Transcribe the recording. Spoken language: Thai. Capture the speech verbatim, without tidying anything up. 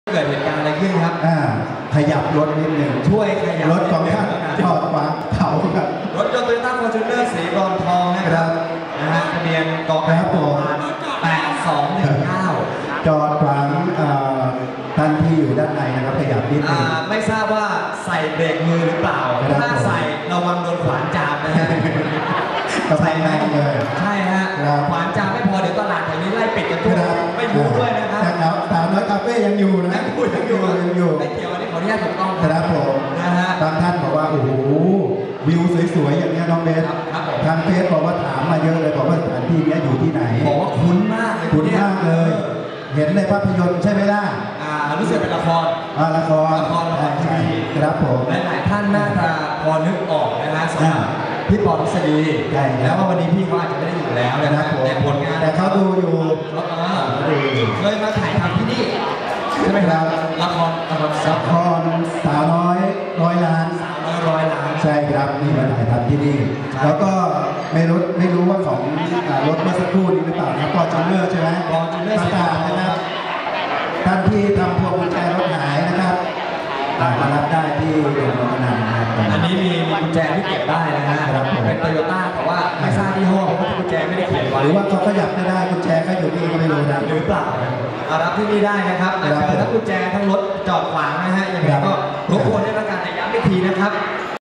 เกิดเหตุการณ์อะไรขึ้นครับอ่าขยับรถนิดหนึ่งช่วยขยับรถของท่านจอดขวางเขาครับรถยนต์โตโยต้าฟอร์จูเนอร์สีบรอนซ์ทองนะครับนะฮะทะเบียนกไก่พานแปดสองหนึ่งเก้าจอดขวางท่านที่อยู่ด้านในนะครับขยับนิดหนึ่งไม่ทราบว่าใส่เบรกมือหรือเปล่าถ้าใส่ระวังโดนขวานจามนะฮะใส่แรงเลยใช่ฮะขวานจามไม่พอเดี๋ยวตลาดแถวนี้ไล่ปิดกันทุกไม่รู้ด้วยนะครับสาวน้อยคาเฟ่ยังอยู่นะยังพูดยังอยู่ยังอยู่ไม่เกี่ยวอันนี้ขออนุญาตถูกต้องครับผมนะฮะบางท่านบอกว่าโอ้โหวิวสวยๆอย่างนี้น้องเบสทางเฟซบอกว่าถามมาเยอะเลยบอกว่าสถานที่นี้อยู่ที่ไหนบอกว่าคุ้นมากเลยคุ้นมากเลยเห็นในภาพยนตร์ใช่ไหมล่ะอ่ารู้สึกเป็นละครอ่าละครละครละครทีวีครับผมหลายๆท่านน่าจะพอนึกออกนะฮะสำหรับพี่ปอทฤษฎีแล้วว่าวันนี้พี่เขาอาจจะไม่ได้อยู่แล้วนะครับแต่ผลงานแต่เขาดูอยู่เคยมาถ่ายทำที่นี่ใช่ไหมครับละครละครละครสาวน้อยร้อยล้านสาวน้อยร้อยล้านใช่ครับนี่มาถ่ายทำที่นี่แล้วก็ไม่รู้ไม่รู้ว่าของรถเมื่อสักครู่นี้หรือเปล่าครับฟอร์จูเนอร์ใช่ไหมฟอร์จูเนอร์ประกาศนะครับท่านที่ทำพวงกุญแจรถหายนะครับมารับได้ที่โรงพยาบาลนะครับอันนี้มีมีกุญแจที่เก็บได้นะฮะเป็นโตโยต้าแต่ว่าไม่ทราบที่ห้อเพราะว่ากุญแจไม่ได้เขียนไว้หรือว่าเขาขยับไม่ได้กุญแจก็อยู่ที่ก็ไม่รู้นะหรือเปล่าเอารับที่นี่ได้นะครับเจอทั้งกุญแจทั้งรถจอดขวางนะฮะอย่างไรก็รบกวนด้วยละกันแต่ย้ำอีกทีนะครับ